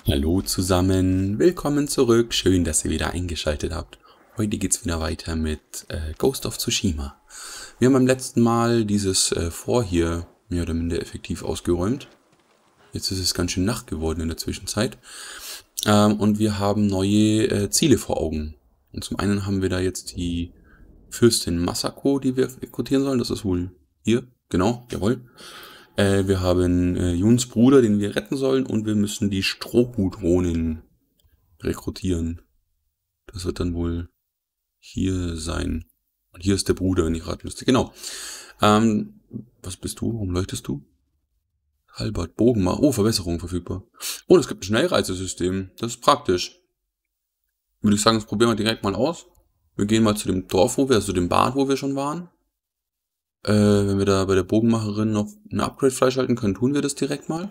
Hallo zusammen, willkommen zurück, schön, dass ihr wieder eingeschaltet habt. Heute geht's wieder weiter mit Ghost of Tsushima. Wir haben beim letzten Mal dieses Fort hier mehr oder minder effektiv ausgeräumt. Jetzt ist es ganz schön Nacht geworden in der Zwischenzeit. Und wir haben neue Ziele vor Augen. Und zum einen haben wir da jetzt die Fürstin Masako, die wir rekrutieren sollen. Das ist wohl hier, genau, jawohl. Wir haben Juns Bruder, den wir retten sollen, und wir müssen die Strohhutronin rekrutieren. Das wird dann wohl hier sein. Und hier ist der Bruder, wenn ich raten müsste. Genau. Was bist du? Warum leuchtest du? Halbert, Bogenmacher. Oh, Verbesserung verfügbar. Oh, es gibt ein Schnellreisesystem. Das ist praktisch. Würde ich sagen, das probieren wir direkt mal aus. Wir gehen mal zu dem Dorf, also dem Bad, wo wir schon waren. Wenn wir da bei der Bogenmacherin noch ein Upgrade freischalten können, tun wir das direkt mal.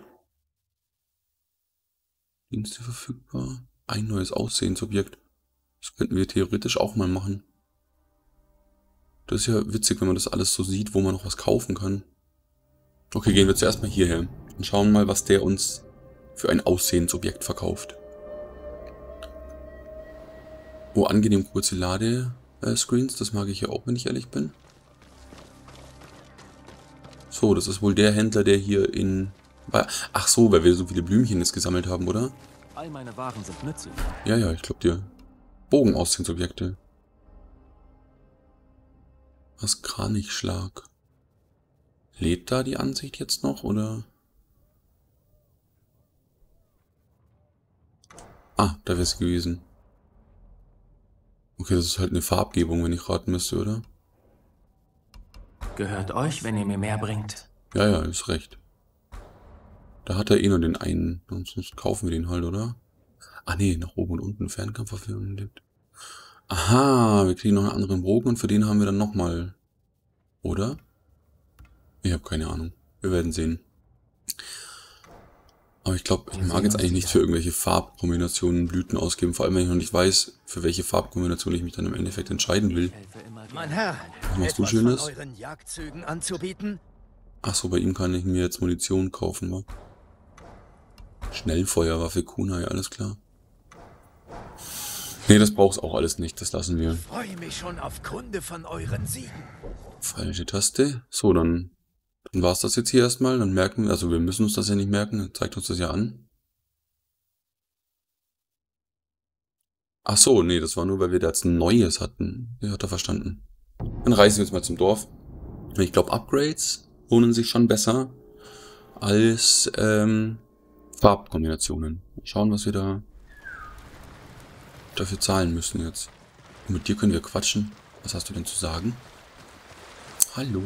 Dienste verfügbar. Ein neues Aussehensobjekt. Das könnten wir theoretisch auch mal machen. Das ist ja witzig, wenn man das alles so sieht, wo man noch was kaufen kann. Okay, gehen wir zuerst mal hierher und schauen mal, was der uns für ein Aussehensobjekt verkauft. Oh, angenehm kurze Ladescreens, das mag ich ja auch, wenn ich ehrlich bin. So, das ist wohl der Händler, der hier in... Ach so, weil wir so viele Blümchen jetzt gesammelt haben, oder? All meine Waren sind nützlich. Ja, ich glaub dir. Bogenaussehensobjekte. Was Kranichschlag. Lädt da die Ansicht jetzt noch, oder? Ah, da wäre es gewesen. Okay, das ist halt eine Farbgebung, wenn ich raten müsste, oder? Gehört euch, wenn ihr mir mehr bringt. Ja, ist recht. Da hat er eh nur den einen. Sonst kaufen wir den halt, oder? Ah nee, nach oben und unten Fernkampfverführung lebt. Aha, wir kriegen noch einen anderen Bogen und für den haben wir dann nochmal. Oder? Ich habe keine Ahnung. Wir werden sehen. Aber ich glaube, ich mag jetzt eigentlich nicht für irgendwelche Farbkombinationen Blüten ausgeben. Vor allem, wenn ich noch nicht weiß, für welche Farbkombination ich mich dann im Endeffekt entscheiden will. Mein Herr, Was machst du etwas Schönes? von euren Jagdzügen anzubieten? Ach so, bei ihm kann ich mir jetzt Munition kaufen, wa? Schnellfeuerwaffe, Kunai, alles klar. Nee, das braucht's auch alles nicht, das lassen wir. Ich freue mich schon auf Kunde von euren Siegen. Falsche Taste. So, dann war's das jetzt hier erstmal. Dann merken wir, also wir müssen uns das ja nicht merken, er zeigt uns das ja an. Ach so, nee, das war nur, weil wir da jetzt ein neues hatten. Ja, hat er verstanden. Dann reisen wir jetzt mal zum Dorf. Ich glaube, Upgrades lohnen sich schon besser als Farbkombinationen. Schauen, was wir da dafür zahlen müssen jetzt. Und mit dir können wir quatschen. Was hast du denn zu sagen? Hallo.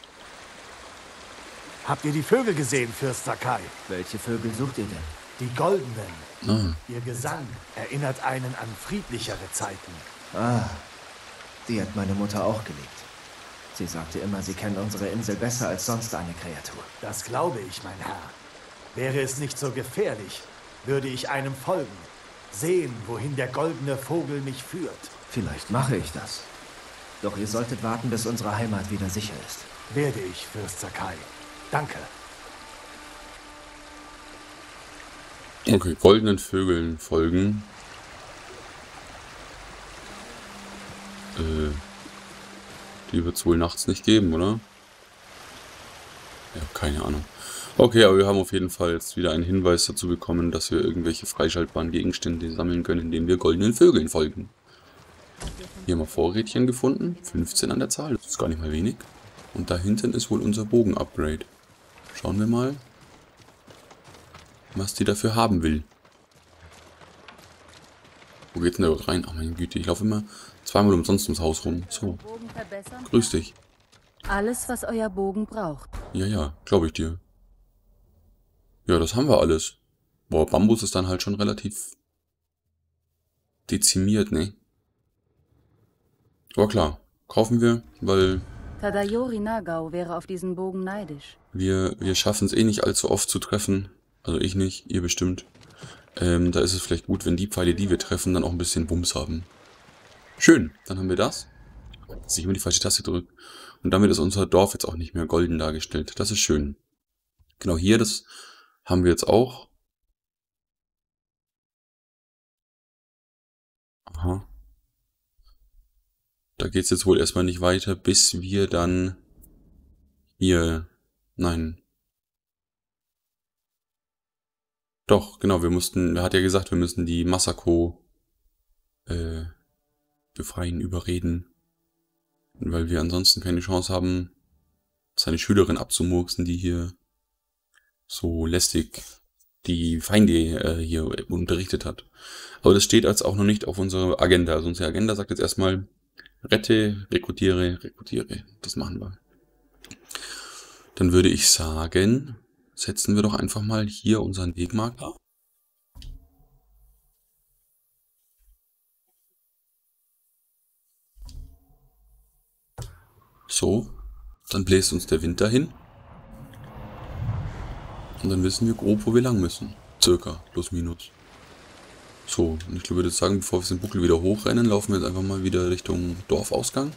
Habt ihr die Vögel gesehen, Fürst Sakai? Welche Vögel sucht ihr denn? Die goldenen. Ah, Ihr Gesang erinnert einen an friedlichere Zeiten. Ah, die hat meine Mutter auch geliebt. Sie sagte immer, sie kennt unsere Insel besser als sonst eine Kreatur. Das glaube ich, mein Herr. Wäre es nicht so gefährlich, würde ich einem folgen. Sehen, wohin der goldene Vogel mich führt. Vielleicht mache ich das. Doch ihr solltet warten, bis unsere Heimat wieder sicher ist. Werde ich, Fürst Sakai. Danke. okay, goldenen Vögeln folgen. Die wird es wohl nachts nicht geben, oder? Ja, keine Ahnung. Okay, aber wir haben auf jeden Fall jetzt wieder einen Hinweis dazu bekommen, dass wir irgendwelche freischaltbaren Gegenstände sammeln können, indem wir goldenen Vögeln folgen. Hier haben wir Vorrädchen gefunden. 15 an der Zahl, das ist gar nicht mal wenig. Und da hinten ist wohl unser Bogen-Upgrade. Schauen wir mal, was die dafür haben will. Wo geht's denn da überhaupt rein? Ach meine Güte, ich laufe immer zweimal umsonst ums Haus rum. So, Bogen verbessern? grüß dich. Alles, was euer Bogen braucht. Ja, glaube ich dir. Ja, das haben wir alles. Boah, Bambus ist dann halt schon relativ dezimiert, ne? Aber klar, kaufen wir, weil Tadayori Nagao wäre auf diesen Bogen neidisch. wir schaffen es eh nicht allzu oft zu treffen. Also ich nicht, ihr bestimmt. Da ist es vielleicht gut, wenn die Pfeile, die wir treffen, dann auch ein bisschen Wumms haben. Schön, dann haben wir das. Dass ich immer die falsche Taste drücke. Und damit ist unser Dorf jetzt auch nicht mehr golden dargestellt. Das ist schön. Genau hier, das haben wir jetzt auch. Aha. Da geht's jetzt wohl erstmal nicht weiter, bis wir dann hier... Nein. Doch, genau, er hat ja gesagt, wir müssen die Masako befreien, überreden. Weil wir ansonsten keine Chance haben, seine Schülerin abzumurksen, die hier so lästig die Feinde hier unterrichtet hat. Aber das steht als auch noch nicht auf unserer Agenda. Also unsere Agenda sagt jetzt erstmal, rette, rekrutiere. Das machen wir. Dann würde ich sagen, setzen wir doch einfach mal hier unseren Wegmarker. So, dann bläst uns der Wind dahin. Und dann wissen wir grob, wo wir lang müssen. Circa, plus minus. So, und ich würde sagen, bevor wir den Buckel wieder hochrennen, laufen wir jetzt einfach mal wieder Richtung Dorfausgang.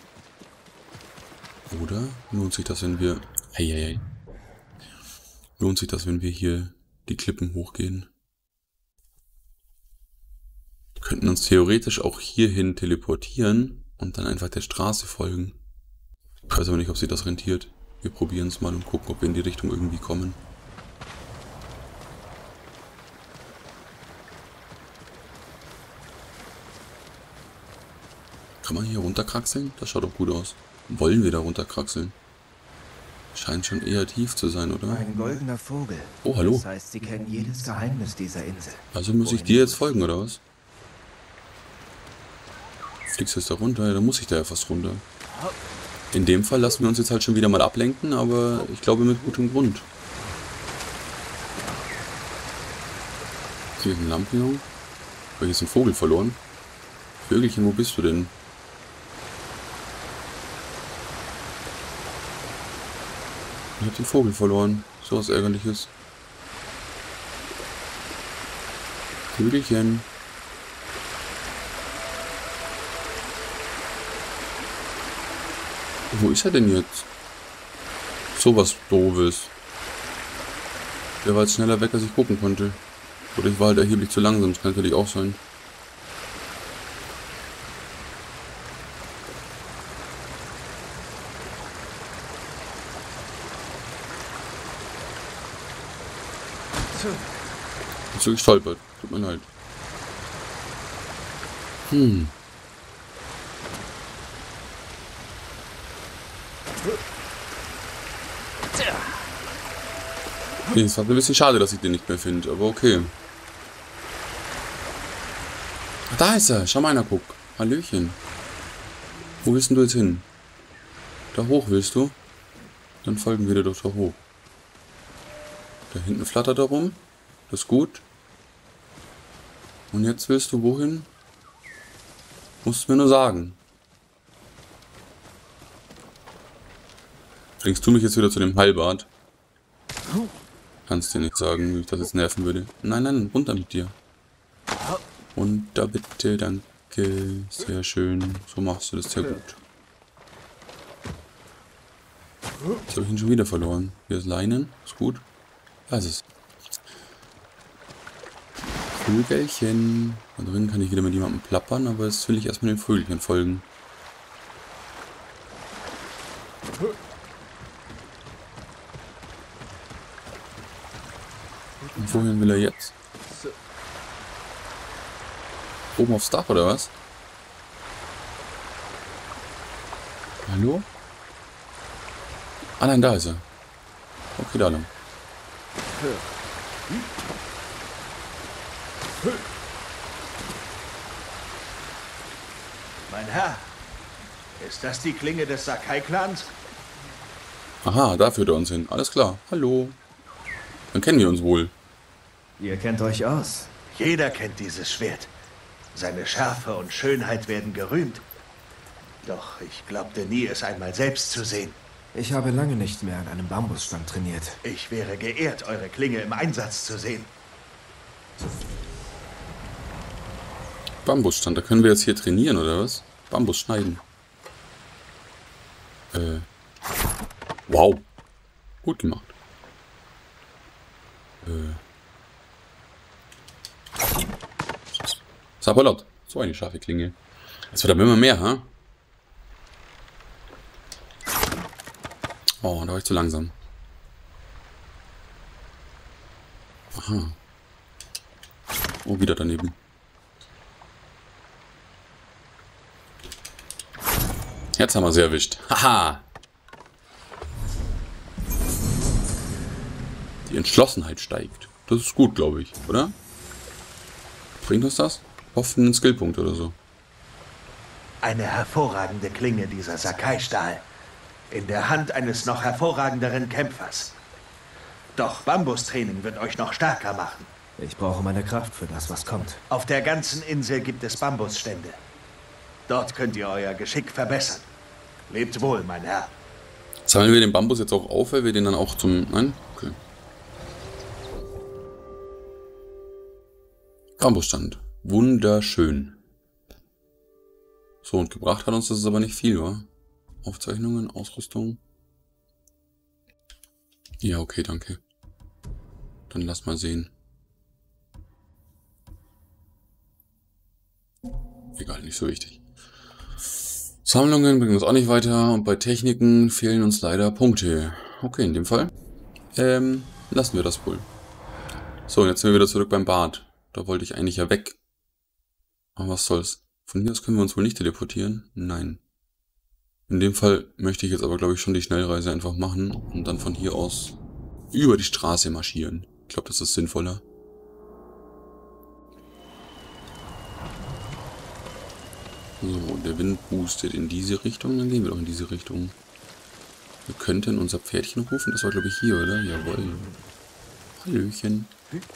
Oder lohnt sich das, wenn wir... Hey. Lohnt sich das, wenn wir hier die Klippen hochgehen? Wir könnten uns theoretisch auch hierhin teleportieren und dann einfach der Straße folgen. Ich weiß aber nicht, ob sich das rentiert. Wir probieren es mal und gucken, ob wir in die Richtung irgendwie kommen. Kann man hier runterkraxeln? Das schaut doch gut aus. Wollen wir da runterkraxeln? Scheint schon eher tief zu sein, oder? Ein goldener Vogel. Oh, hallo. Das heißt, sie kennen jedes Geheimnis dieser Insel. Also muss ich dir jetzt folgen, oder was? Fliegst du jetzt da runter? Ja, dann muss ich da ja fast runter. In dem Fall lassen wir uns jetzt halt schon wieder mal ablenken, aber ich glaube mit gutem Grund. Hier ist ein Lampion. Oh, hier ist ein Vogel verloren. Vögelchen, wo bist du denn? Ich hab den Vogel verloren. So was Ärgerliches. Vögelchen. Wo ist er denn jetzt? So was Doofes. Der war jetzt schneller weg, als ich gucken konnte. Oder ich war halt erheblich zu langsam. Das kann natürlich auch sein. Ich bin so gestolpert. Tut mir leid. Nee, es war ein bisschen schade, dass ich den nicht mehr finde, aber okay. Ach, da ist er. Schau mal einer, guck. Hallöchen. Wo willst denn du jetzt hin? Da hoch willst du? Dann folgen wir dir doch da hoch. Da hinten flattert er rum. Das ist gut. Und jetzt willst du wohin? Musst du mir nur sagen. Bringst du mich jetzt wieder zu dem Heilbad? Kannst dir nicht sagen, wie ich das jetzt nerven würde. Nein, runter mit dir. Runter bitte, danke. Sehr schön. So machst du das sehr gut. Jetzt habe ich ihn schon wieder verloren. Hier ist Leinen. Ist gut. Da ist es. Vögelchen. Da drin kann ich wieder mit jemandem plappern, aber jetzt will ich erstmal den Vögelchen folgen. Und wohin will er jetzt? Oben aufs Dach oder was? Hallo? Ah nein, da ist er. Okay, da lang. Mein Herr, ist das die Klinge des Sakai-Clans? Aha, da führt er uns hin. Alles klar. Hallo. Dann kennen wir uns wohl. Ihr kennt euch aus. Jeder kennt dieses Schwert. Seine Schärfe und Schönheit werden gerühmt. Doch ich glaubte nie, es einmal selbst zu sehen. Ich habe lange nicht mehr an einem Bambusstamm trainiert. Ich wäre geehrt, eure Klinge im Einsatz zu sehen. Bambusstand, da können wir jetzt hier trainieren, oder was? Bambus schneiden. Wow. Gut gemacht. Sapperlot. So eine scharfe Klinge. Es wird aber immer mehr, ha? Oh, da war ich zu langsam. Aha. Oh, wieder daneben. Jetzt haben wir sie erwischt. Haha! Die Entschlossenheit steigt. Das ist gut, glaube ich, oder? Bringt uns das? Hofft einen Skillpunkt oder so. Eine hervorragende Klinge, dieser Sakai-Stahl. In der Hand eines noch hervorragenderen Kämpfers. Doch Bambustraining wird euch noch stärker machen. Ich brauche meine Kraft für das, was kommt. Auf der ganzen Insel gibt es Bambusstände. Dort könnt ihr euer Geschick verbessern. Lebt wohl, mein Herr. Sammeln wir den Bambus jetzt auch auf, weil wir den dann auch zum... Nein? Okay. Bambusstand. Wunderschön. So, und gebracht hat uns das aber nicht viel, wa? Aufzeichnungen, Ausrüstung. Ja, okay, danke. Dann lass mal sehen. Egal, nicht so wichtig. Sammlungen bringen uns auch nicht weiter und bei Techniken fehlen uns leider Punkte. Okay, in dem Fall lassen wir das wohl. So, und jetzt sind wir wieder zurück beim Bad. Da wollte ich eigentlich ja weg. Aber was soll's. Von hier aus können wir uns wohl nicht teleportieren? Nein. In dem Fall möchte ich jetzt aber, glaube ich, schon die Schnellreise einfach machen und dann von hier aus über die Straße marschieren. Ich glaube, das ist sinnvoller. So, der Wind boostet in diese Richtung, dann gehen wir doch in diese Richtung. Wir könnten unser Pferdchen rufen, das war, glaube ich, hier, oder? Jawohl. Hallöchen.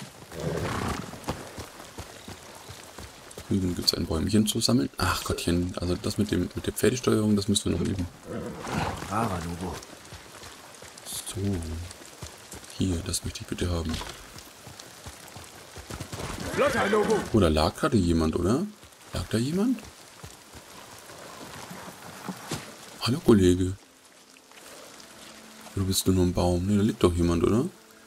Drüben gibt es ein Bäumchen zu sammeln. Ach Gottchen, also das mit der Pferdesteuerung, das müssen wir noch üben. So. Hier, das möchte ich bitte haben. Oder lag gerade jemand, oder? Lag da jemand? Hallo Kollege. Oder bist du nur ein Baum? Ne, da liegt doch jemand, oder?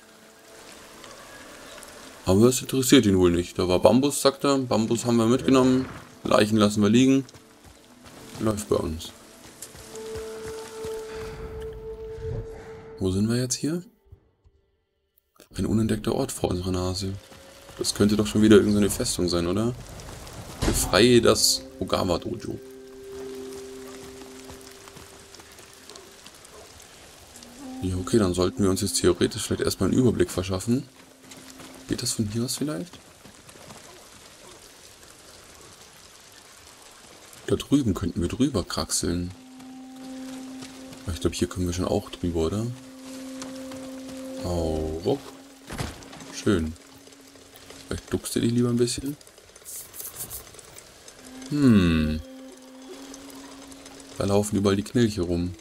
Aber es interessiert ihn wohl nicht. Da war Bambus, sagt er. Bambus haben wir mitgenommen. Leichen lassen wir liegen. Läuft bei uns. Wo sind wir jetzt hier? Ein unentdeckter Ort vor unserer Nase. Das könnte doch schon wieder irgendeine Festung sein, oder? Befreie das Ogawa Dojo. Ja, okay, dann sollten wir uns jetzt theoretisch vielleicht erstmal einen Überblick verschaffen. Geht das von hier aus vielleicht? Da drüben könnten wir drüber kraxeln. Aber ich glaube, hier können wir schon auch drüber, oder? Hau ruck. Schön. Vielleicht duckst du dich lieber ein bisschen. Da laufen überall die Knilche rum.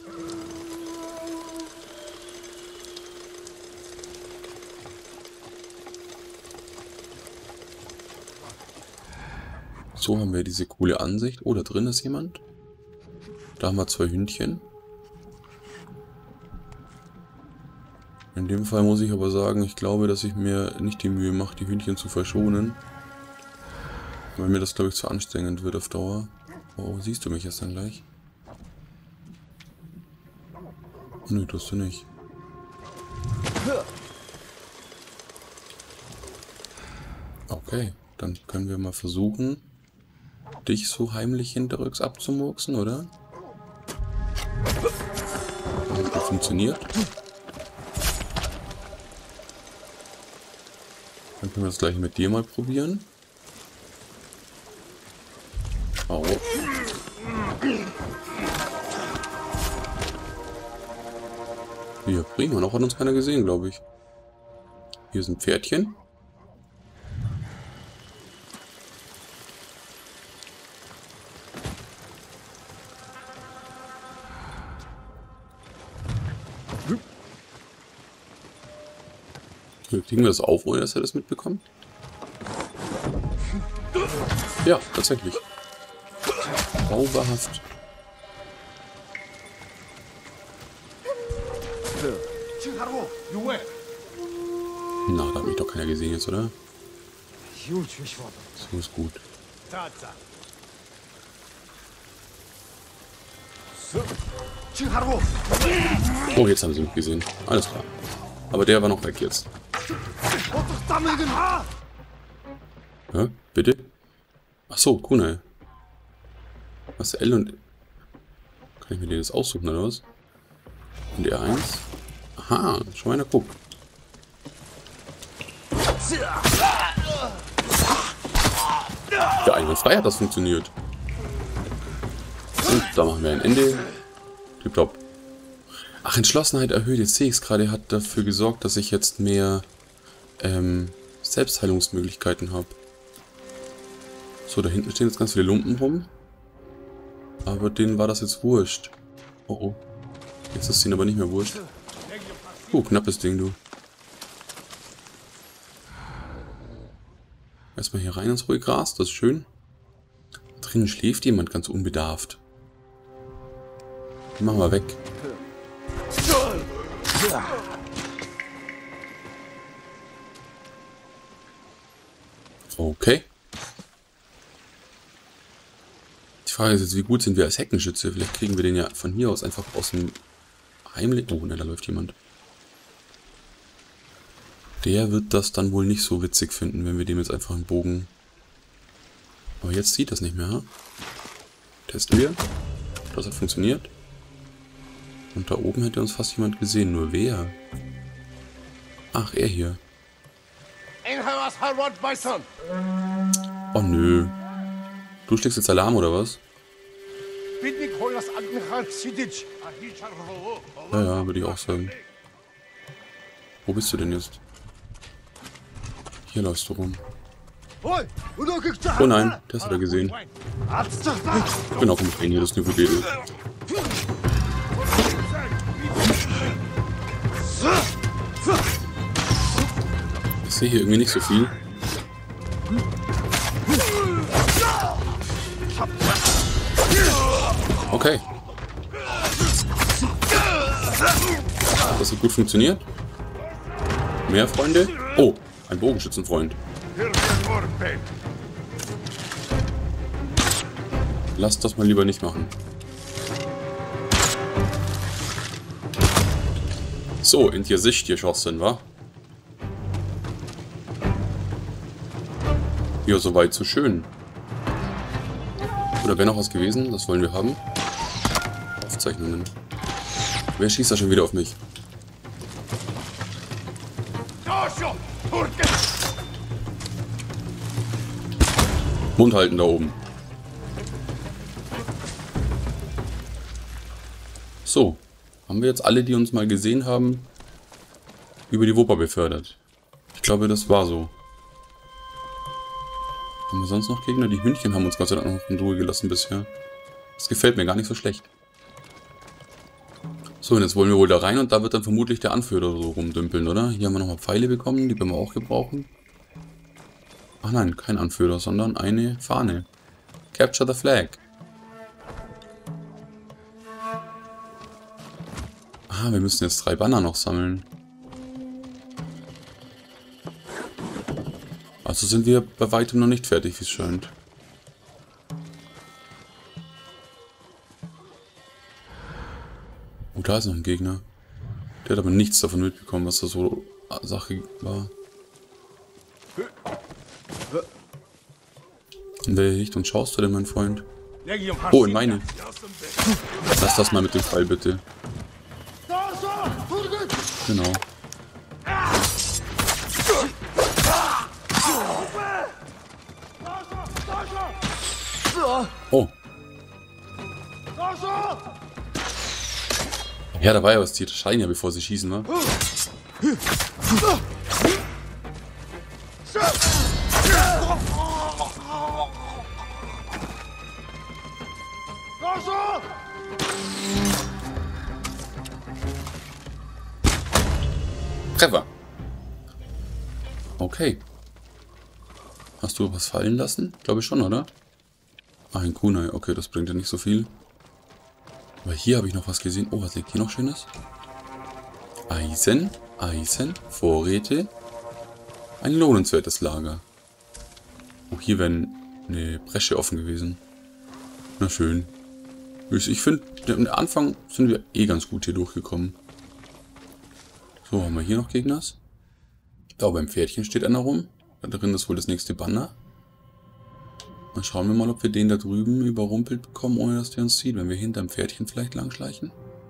So haben wir diese coole Ansicht. Oh, da drin ist jemand. Da haben wir 2 Hündchen. In dem Fall muss ich aber sagen, ich glaube, dass ich mir nicht die Mühe mache, die Hündchen zu verschonen. Weil mir das, glaube ich, zu anstrengend wird auf Dauer. Oh, siehst du mich jetzt dann gleich? Nö, tust du nicht. Okay, dann können wir mal versuchen, dich so heimlich hinterrücks abzumurksen, oder? Das funktioniert. Dann können wir das gleich mit dir mal probieren. Au. Hier, prima. Noch hat uns keiner gesehen, glaube ich. Hier ist ein Pferdchen. Kriegen wir das auf, ohne dass er das mitbekommt? Ja, tatsächlich. Zauberhaft. Na, da hat mich doch keiner gesehen jetzt, oder? So ist gut. Oh, jetzt haben sie mich gesehen. Alles klar. Aber der war noch weg jetzt. Hä? Bitte? Ach so, Kunai. Was, L und... Kann ich mir den jetzt aussuchen, oder was? Und R1? Aha, schon mal einer guckt. Ja, einwandfrei hat das funktioniert. Und da machen wir ein Ende. Tipptopp. Ach, Entschlossenheit erhöht. Jetzt sehe ich es gerade. Er hat dafür gesorgt, dass ich jetzt mehr Selbstheilungsmöglichkeiten habe. So, da hinten stehen jetzt ganz viele Lumpen rum. Aber denen war das jetzt wurscht. Oh oh. Jetzt ist es ihnen aber nicht mehr wurscht. Knappes Ding, du. Erstmal hier rein ins ruhige Gras, das ist schön. Da drinnen schläft jemand ganz unbedarft. Den machen wir weg. Okay. Die Frage ist jetzt, wie gut sind wir als Heckenschütze? Vielleicht kriegen wir den ja von hier aus einfach aus dem Heimlich... Oh, ne, da läuft jemand. Der wird das dann wohl nicht so witzig finden, wenn wir dem jetzt einfach einen Bogen... Aber jetzt sieht das nicht mehr, ha? Testen wir. Das hat funktioniert. Und da oben hätte uns fast jemand gesehen. Nur wer? Ach, er hier. Oh nö. Du schlägst jetzt Alarm, oder was? Ja, ja, würde ich auch sagen. Wo bist du denn jetzt? Hier läufst du rum. Oh nein, das hat er gesehen. Ich bin auch im Training, das Niveau geht. Ich sehe hier irgendwie nicht so viel. Okay. Das hat gut funktioniert. Mehr Freunde? Oh, ein Bogenschützenfreund. Lasst das mal lieber nicht machen. So, in die Sicht geschossen, wa? Ja, soweit, so schön. Oder wäre noch was gewesen? Das wollen wir haben. Aufzeichnungen. Wer schießt da schon wieder auf mich? Mund halten da oben. So. Haben wir jetzt alle, die uns mal gesehen haben, über die Wupper befördert? Ich glaube, das war so. Haben wir sonst noch Gegner? Die Hündchen haben uns Gott sei Dank noch in Ruhe gelassen bisher. Das gefällt mir gar nicht so schlecht. So, und jetzt wollen wir wohl da rein und da wird dann vermutlich der Anführer so rumdümpeln, oder? Hier haben wir nochmal Pfeile bekommen, die werden wir auch gebrauchen. Ach nein, kein Anführer, sondern eine Fahne. Capture the Flag. Ah, wir müssen jetzt 3 Banner noch sammeln. Also sind wir bei weitem noch nicht fertig, wie es scheint. Oh, da ist noch ein Gegner. Der hat aber nichts davon mitbekommen, was da so Sache war. In welche Richtung schaust du denn, mein Freund? Oh, in meine. Lass das mal mit dem Pfeil, bitte. Genau. Oh. Ja, da war ja was, die schreien ja, bevor sie schießen, wa? Treffer. Okay. Hast du was fallen lassen? Glaube ich schon, oder? Ah, ein Kunai. Okay, das bringt ja nicht so viel. Aber hier habe ich noch was gesehen. Oh, was liegt hier noch Schönes? Eisen, Eisen, Vorräte. Ein lohnenswertes Lager. Oh, hier werden eine Bresche offen gewesen. Na schön. Ich finde, am Anfang sind wir eh ganz gut hier durchgekommen. So, haben wir hier noch Gegners? Da beim Pferdchen steht einer rum. Da drin ist wohl das nächste Banner. Dann schauen wir mal, ob wir den da drüben überrumpelt bekommen, ohne dass der uns sieht. Wenn wir hinterm Pferdchen vielleicht langschleichen.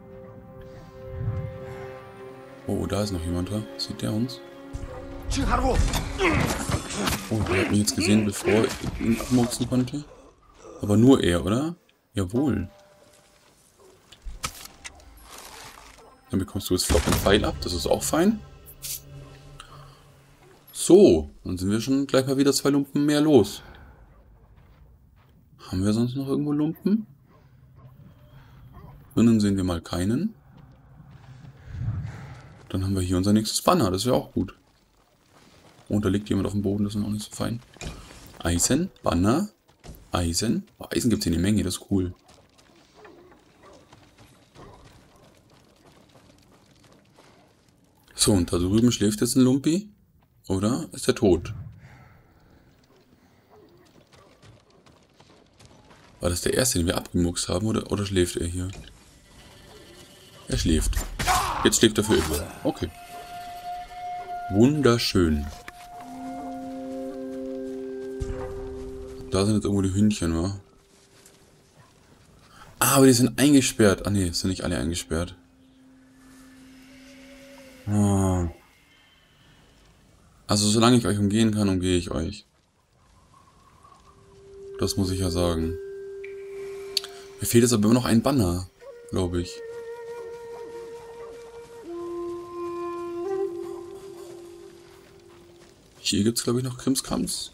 Oh, da ist noch jemand da. Sieht der uns? Oh, der hat mich jetzt gesehen, bevor ich ihn abmurksen konnte. Aber nur er, oder? Jawohl. Dann bekommst du jetzt flott einen Pfeil ab. Das ist auch fein. So, dann sind wir schon gleich mal wieder 2 Lumpen mehr los. Haben wir sonst noch irgendwo Lumpen? Drinnen sehen wir mal keinen. Dann haben wir hier unser nächstes Banner. Das wäre auch gut. Und da liegt jemand auf dem Boden. Das ist auch nicht so fein. Eisen, Banner, Eisen. Oh, Eisen gibt es in die Menge. Das ist cool. So, und da drüben schläft jetzt ein Lumpi. Oder ist er tot? War das der erste, den wir abgemuckst haben? Oder schläft er hier? Er schläft. Jetzt schläft er für immer. Okay. Wunderschön. Da sind jetzt irgendwo die Hündchen, wa? Ah, aber die sind eingesperrt. Ah ne, sind nicht alle eingesperrt. Ah. Also solange ich euch umgehen kann, umgehe ich euch. Das muss ich ja sagen. Mir fehlt jetzt aber immer noch ein Banner, glaube ich. Hier gibt es, glaube ich, noch Krimskrams.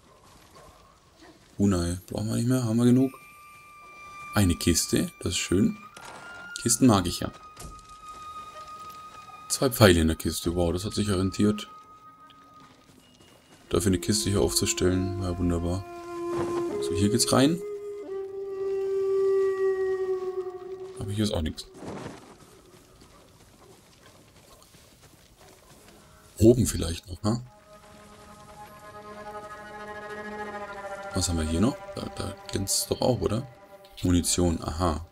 Nein, brauchen wir nicht mehr. Haben wir genug? Eine Kiste, das ist schön. Kisten mag ich ja. 2 Pfeile in der Kiste. Wow, das hat sich ja rentiert. Dafür eine Kiste hier aufzustellen. Ja, wunderbar. So, hier geht's rein. Aber hier ist auch nichts. Oben vielleicht noch, ne? Was haben wir hier noch? Da glänzt es doch auch, oder? Munition, aha.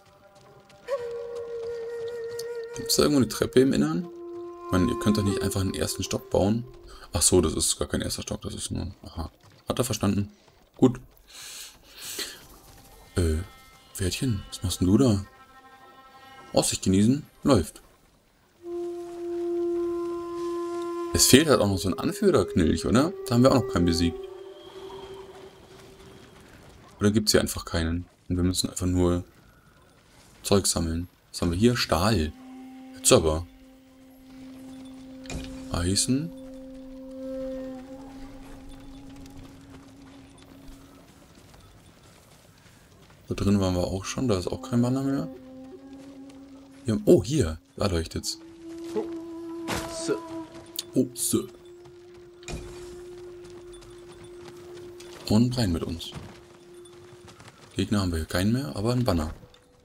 Gibt es da irgendwo eine Treppe im Innern? Ich meine, ihr könnt doch nicht einfach einen ersten Stock bauen. Ach so, das ist gar kein erster Stock, das ist nur... Aha. Hat er verstanden? Gut. Pferdchen, was machst denn du da? Aussicht genießen? Läuft. Es fehlt halt auch noch so ein Anführerknilch, oder? Da haben wir auch noch keinen besiegt. Oder gibt es hier einfach keinen? Und wir müssen einfach nur Zeug sammeln. Was haben wir hier? Stahl. Jetzt aber. Eisen. Da drin waren wir auch schon. Da ist auch kein Banner mehr. Hier, oh, hier. Da leuchtet's. Oh, so. Und rein mit uns. Gegner haben wir hier keinen mehr, aber ein Banner.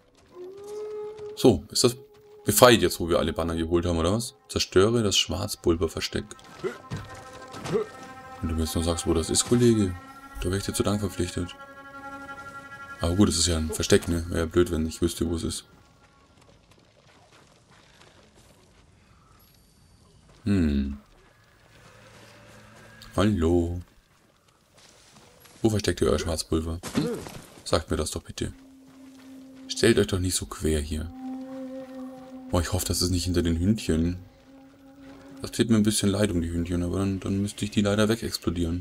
So, ist das befreit jetzt, wo wir alle Banner geholt haben, oder was? Zerstöre das Schwarzpulverversteck. Wenn du mir jetzt noch sagst, wo das ist, Kollege, da wäre ich dir zu Dank verpflichtet. Aber gut, es ist ja ein Versteck, ne? Wäre ja blöd, wenn ich wüsste, wo es ist. Hallo. Wo versteckt ihr euer Schwarzpulver? Sagt mir das doch bitte. Stellt euch doch nicht so quer hier. Oh, ich hoffe, das ist nicht hinter den Hündchen. Das tut mir ein bisschen leid um die Hündchen, aber dann müsste ich die leider wegexplodieren.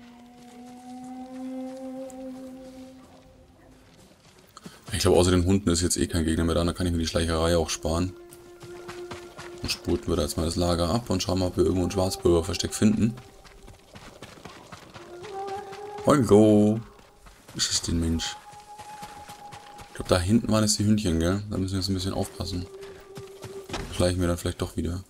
Ich glaube, außer den Hunden ist jetzt eh kein Gegner mehr da. Da kann ich mir die Schleicherei auch sparen. Und spurten wir da jetzt mal das Lager ab und schauen mal, ob wir irgendwo ein Schwarzpulverversteck finden. Hallo. Was ist denn, Mensch? Ich glaube, da hinten waren jetzt die Hündchen, gell? Da müssen wir jetzt ein bisschen aufpassen. Schleichen wir dann vielleicht doch wieder.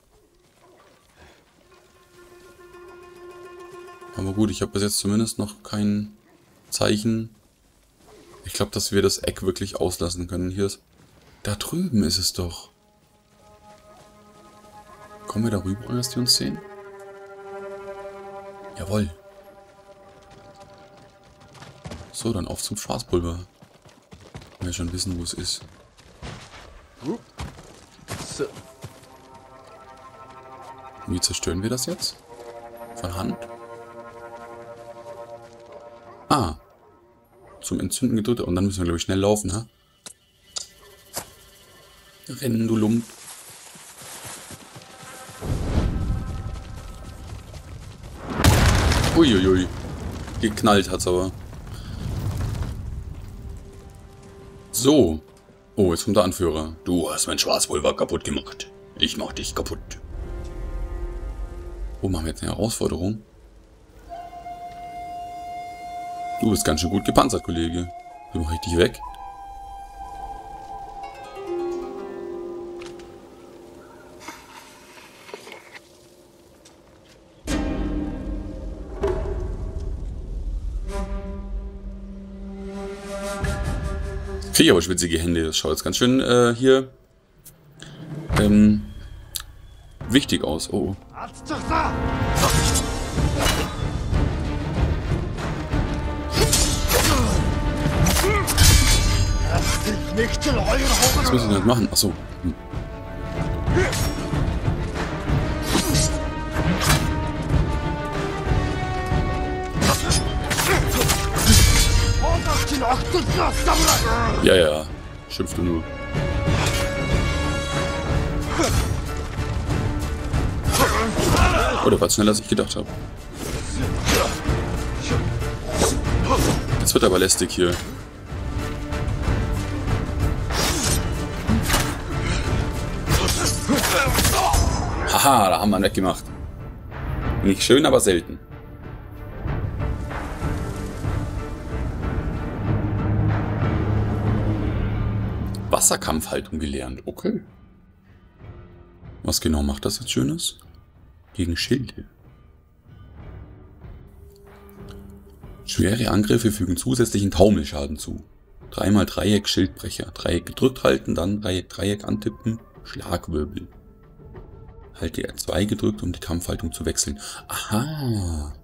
Aber gut, ich habe bis jetzt zumindest noch kein Zeichen. Ich glaube, dass wir das Eck wirklich auslassen können. Hier ist... Da drüben ist es doch. Kommen wir da rüber, ohne dass die uns sehen? Jawohl. So, dann auf zum Schwarzpulver. Wenn wir schon wissen, wo es ist. So. Wie zerstören wir das jetzt? Von Hand? Ah. Zum Entzünden gedrückt. Und dann müssen wir, glaube ich, schnell laufen, ha? Rennen, du Lump. Uiuiui. Geknallt hat's aber. So. Oh, jetzt kommt der Anführer. Du hast mein Schwarzpulver kaputt gemacht. Ich mach dich kaputt. Oh, machen wir jetzt eine Herausforderung? Du bist ganz schön gut gepanzert, Kollege. Du mach ich dich weg. Kriege aber schwitzige Hände. Das schaut jetzt ganz schön hier wichtig aus. Oh. Was muss ich denn machen? Achso. Hm. Ja, ja. Schimpfst du nur. Oh, der war schneller, als ich gedacht habe. Jetzt wird aber lästig hier. Haha, da haben wir ihn weggemacht. Nicht schön, aber selten. Wasserkampfhaltung gelernt. Okay. Was genau macht das jetzt Schönes? Gegen Schilde. Schwere Angriffe fügen zusätzlichen Taumelschaden zu. 3x Dreieck Schildbrecher. Dreieck gedrückt halten, dann Dreieck antippen. Schlagwirbel. Halte R2 gedrückt, um die Kampfhaltung zu wechseln. Aha.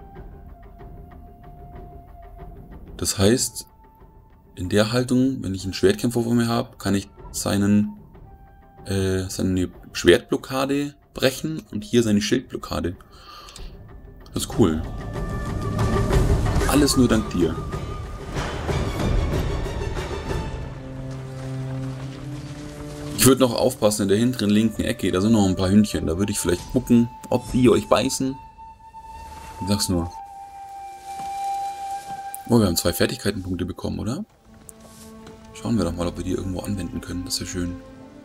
Das heißt, in der Haltung, wenn ich einen Schwertkämpfer vor mir habe, kann ich seine Schwertblockade brechen und hier seine Schildblockade. Das ist cool. Alles nur dank dir. Ich würde noch aufpassen, in der hinteren linken Ecke, da sind noch ein paar Hündchen. Da würde ich vielleicht gucken, ob die euch beißen. Ich sag's nur. Oh, wir haben 2 Fertigkeitenpunkte bekommen, oder? Schauen wir doch mal, ob wir die irgendwo anwenden können. Das ist ja schön.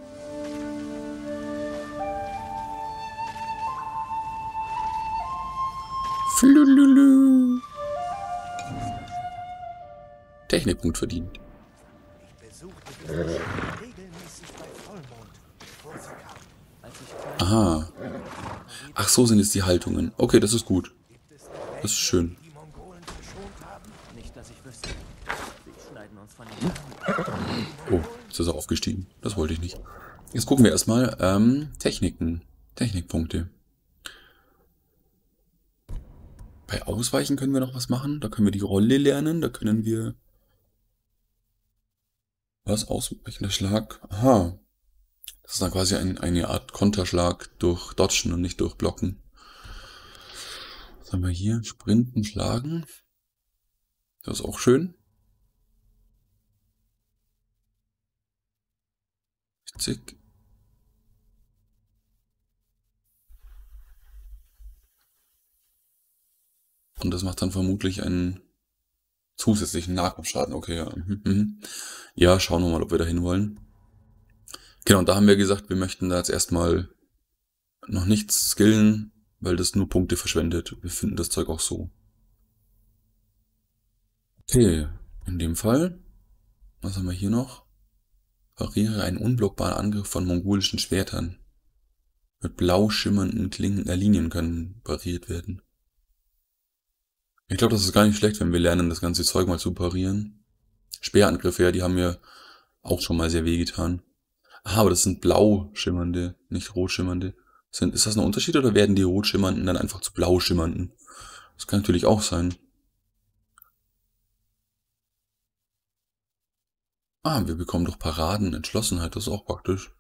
Flululu. Technikpunkt verdient. Aha. Ach, so sind jetzt die Haltungen. Okay, das ist gut. Das ist schön. Oh, jetzt ist er aufgestiegen. Das wollte ich nicht. Jetzt gucken wir erstmal. Techniken. Technikpunkte. Bei Ausweichen können wir noch was machen. Da können wir die Rolle lernen. Da können wir... Was? Ausweichender Schlag? Aha. Das ist dann quasi eine Art Konterschlag durch Dodgen und nicht durch Blocken. Was haben wir hier? Sprinten, Schlagen. Das ist auch schön. Zick. Und das macht dann vermutlich einen zusätzlichen Nahkampfschaden. Okay, ja. Ja, schauen wir mal, ob wir dahin wollen. Genau, und da haben wir gesagt, wir möchten da jetzt erstmal noch nichts skillen, weil das nur Punkte verschwendet. Wir finden das Zeug auch so. Okay, in dem Fall. Was haben wir hier noch? Pariere einen unblockbaren Angriff von mongolischen Schwertern. Mit blau schimmernden Linien können pariert werden. Ich glaube, das ist gar nicht schlecht, wenn wir lernen, das ganze Zeug mal zu parieren. Speerangriffe, ja, die haben mir auch schon mal sehr wehgetan. Aha, aber das sind blau schimmernde, nicht rot schimmernde. Ist das ein Unterschied oder werden die rot schimmernden dann einfach zu blau schimmernden? Das kann natürlich auch sein. Ah, wir bekommen doch Paraden, Entschlossenheit, das ist auch praktisch.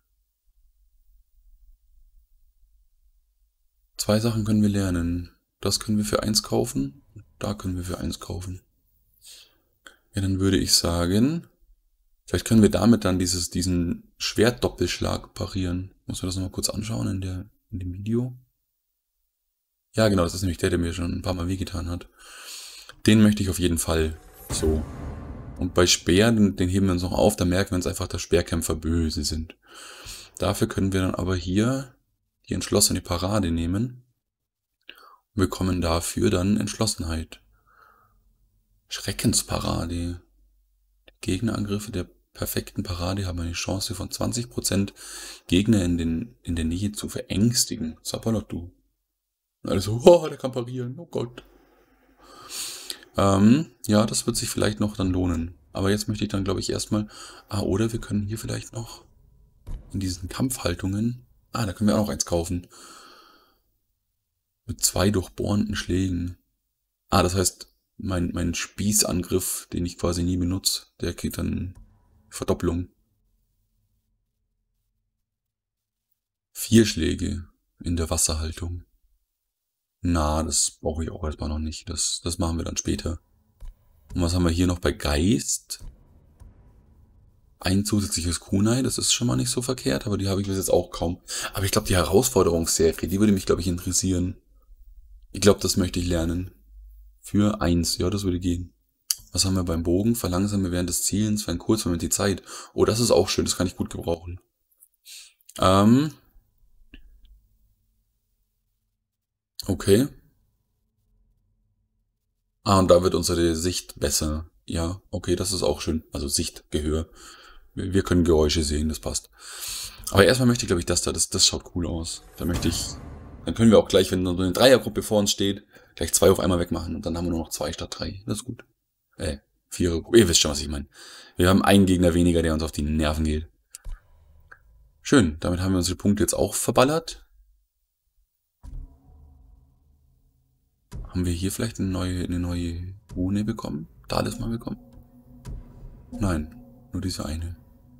2 Sachen können wir lernen. Das können wir für 1 kaufen, da können wir für 1 kaufen. Ja, dann würde ich sagen, vielleicht können wir damit dann diesen Schwertdoppelschlag parieren. Muss man das nochmal kurz anschauen in dem Video? Ja, genau, das ist nämlich der mir schon ein paar Mal wehgetan hat. Den möchte ich auf jeden Fall so. Und bei Speer, den heben wir uns noch auf, da merken wir uns einfach, dass Speerkämpfer böse sind. Dafür können wir dann aber hier die entschlossene Parade nehmen. Und bekommen dafür dann Entschlossenheit. Schreckensparade. Die Gegnerangriffe der perfekten Parade haben eine Chance von 20%, Gegner in der Nähe zu verängstigen. Zapperlot, du. Und alle so, oh, der kann parieren, oh Gott. Ja, das wird sich vielleicht noch dann lohnen. Aber jetzt möchte ich dann, glaube ich, erstmal... oder wir können hier vielleicht noch in diesen Kampfhaltungen... da können wir auch noch eins kaufen. Mit 2 durchbohrenden Schlägen. Das heißt, mein Spießangriff, den ich quasi nie benutze, der kriegt dann Verdoppelung. 4 Schläge in der Wasserhaltung. Das brauche ich auch erstmal noch nicht. Das machen wir dann später. Und was haben wir hier noch bei Geist? Ein zusätzliches Kunai, das ist schon mal nicht so verkehrt, aber die habe ich bis jetzt auch kaum. Aber ich glaube, die Herausforderungsserie, die würde mich, glaube ich, interessieren. Ich glaube, das möchte ich lernen. Für 1, ja, das würde gehen. Was haben wir beim Bogen? Verlangsame während des Zielens für einen kurzen Moment die Zeit. Oh, das ist auch schön, das kann ich gut gebrauchen. Okay. Und da wird unsere Sicht besser. Ja, okay, das ist auch schön. Also Sicht, Gehör. Wir können Geräusche sehen, das passt. Aber erstmal möchte ich, glaube ich, das schaut cool aus. Dann können wir auch gleich, wenn so eine Dreiergruppe vor uns steht, gleich 2 auf einmal wegmachen und dann haben wir nur noch 2 statt 3. Das ist gut. 4er-Gruppe. Ihr wisst schon, was ich meine. Wir haben einen Gegner weniger, der uns auf die Nerven geht. Schön, damit haben wir unsere Punkte jetzt auch verballert. Haben wir hier vielleicht eine neue Rune bekommen? Talisman bekommen? Nein, nur diese eine.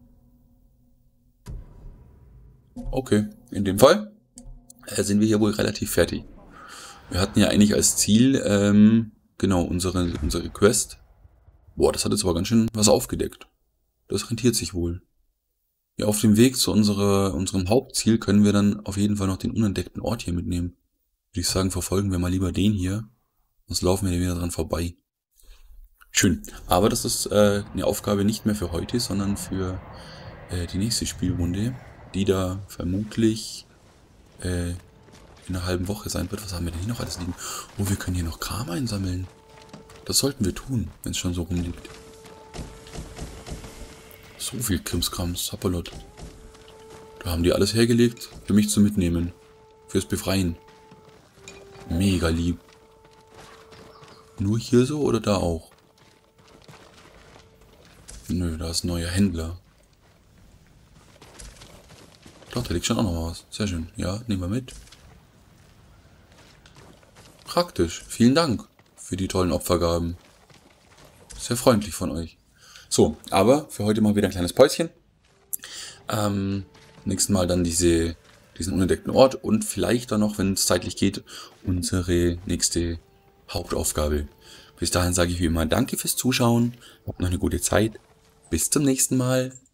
Okay, in dem Fall sind wir hier wohl relativ fertig. Wir hatten ja eigentlich als Ziel, genau, unsere Quest. Boah, das hat jetzt aber ganz schön was aufgedeckt. Das rentiert sich wohl. Ja, auf dem Weg zu unserem Hauptziel können wir dann auf jeden Fall noch den unentdeckten Ort hier mitnehmen. Würde ich sagen, verfolgen wir mal lieber den hier. Sonst laufen wir wieder dran vorbei. Schön. Aber das ist eine Aufgabe nicht mehr für heute, sondern für die nächste Spielrunde, die da vermutlich in einer halben Woche sein wird. Was haben wir denn hier noch alles liegen? Oh, wir können hier noch Kram einsammeln. Das sollten wir tun, wenn es schon so rumliegt. So viel Krimskrams, Sapperlot. Da haben die alles hergelegt, für mich zu mitnehmen. Fürs Befreien. Mega lieb. Nur hier so oder da auch? Nö, da ist ein neuer Händler. Doch, da liegt schon auch noch was. Sehr schön. Ja, nehmen wir mit. Praktisch. Vielen Dank für die tollen Opfergaben. Sehr freundlich von euch. So, aber für heute mal wieder ein kleines Päuschen. Nächstes Mal dann diesen unentdeckten Ort und vielleicht dann noch, wenn es zeitlich geht, unsere nächste Hauptaufgabe. Bis dahin sage ich wie immer Danke fürs Zuschauen. Habt noch eine gute Zeit. Bis zum nächsten Mal.